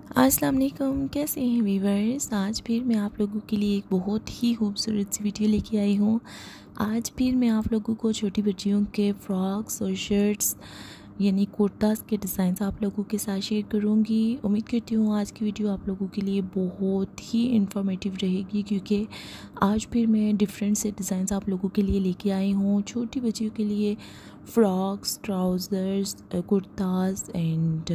अस्सलाम वालेकुम, कैसे हैं वीवर्स। आज फिर मैं आप लोगों के लिए एक बहुत ही खूबसूरत सी वीडियो लेके आई हूँ। आज फिर मैं आप लोगों को छोटी बच्चियों के फ्रॉक्स और शर्ट्स यानी कुर्तास के डिज़ाइंस आप लोगों के साथ शेयर करूँगी। उम्मीद करती हूँ आज की वीडियो आप लोगों के लिए बहुत ही इंफॉर्मेटिव रहेगी, क्योंकि आज फिर मैं डिफरेंट से डिज़ाइंस आप लोगों के लिए लेके आई हूँ। छोटी बच्चियों के लिए frocks, trousers, kurtas and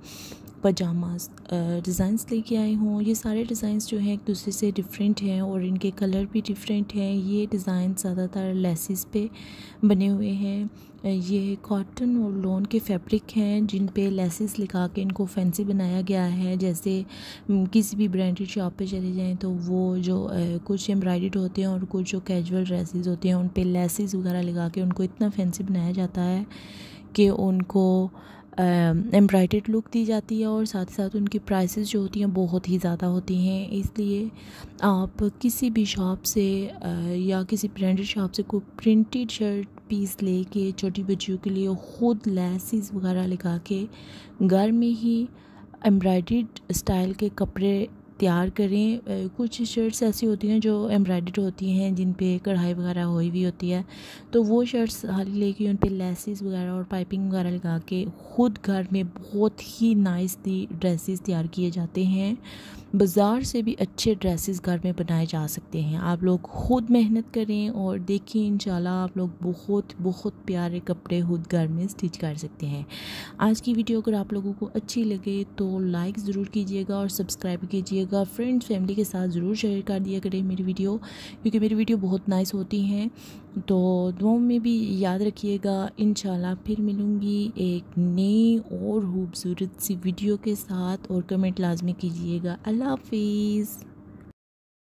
pyjamas designs लेके आई हूँ। ये सारे डिज़ाइंस जो हैं एक दूसरे से डिफरेंट हैं और इनके कलर भी डिफरेंट हैं। ये डिज़ाइन ज़्यादातर लेसिस पे बने हुए हैं। ये कॉटन और लॉन के फैब्रिक हैं जिन पे लेसिस लगा के इनको फैंसी बनाया गया है। जैसे किसी भी ब्रांडेड शॉप पे चले जाएं तो वो जो कुछ एम्ब्रॉयडर्ड होते हैं और कुछ जो कैजुअल ड्रेसेस होते हैं उन पे लेसिस वगैरह लगा के उनको इतना फैंसी बनाया जाता है कि उनको एम्ब्रॉयडर्ड लुक दी जाती है और साथ ही साथ उनकी प्राइसेस जो होती हैं बहुत ही ज़्यादा होती हैं। इसलिए आप किसी भी शॉप से या किसी ब्रांडेड शॉप से कोई प्रिंटेड शर्ट पीस लेके छोटी बच्चियों के लिए ख़ुद लेसिस वगैरह लगा के घर में ही एम्ब्रॉयडर्ड स्टाइल के कपड़े तैयार करें। कुछ शर्ट्स ऐसी होती हैं जो एम्ब्रॉयडर्ड होती हैं जिन पे कढ़ाई वगैरह हुई हुई होती है, तो वो शर्ट्स खाली लेके उन पे लेसिस वगैरह और पाइपिंग वगैरह लगा के ख़ुद घर में बहुत ही नाइसली ड्रेसेस तैयार किए जाते हैं। बाज़ार से भी अच्छे ड्रेसेस घर में बनाए जा सकते हैं। आप लोग ख़ुद मेहनत करें और देखिए इंशाल्लाह आप लोग बहुत बहुत प्यारे कपड़े खुद घर में स्टिच कर सकते हैं। आज की वीडियो अगर आप लोगों को अच्छी लगे तो लाइक ज़रूर कीजिएगा और सब्सक्राइब कीजिएगा। फ्रेंड्स फैमिली के साथ ज़रूर शेयर कर दिया करें मेरी वीडियो, क्योंकि मेरी वीडियो बहुत नाइस होती हैं। तो दुआओं में भी याद रखिएगा। इंशाल्लाह फिर मिलूँगी एक नई और खूबसूरत सी वीडियो के साथ, और कमेंट लाजमी कीजिएगा। अल्लाह हाफिज़।